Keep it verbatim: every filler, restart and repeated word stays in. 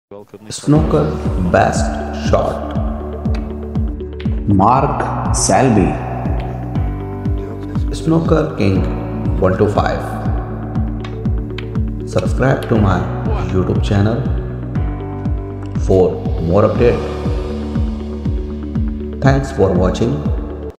Snooker best shot. Mark Selby. Snooker King one two five. Subscribe to my YouTube channel for more updates. Thanks for watching.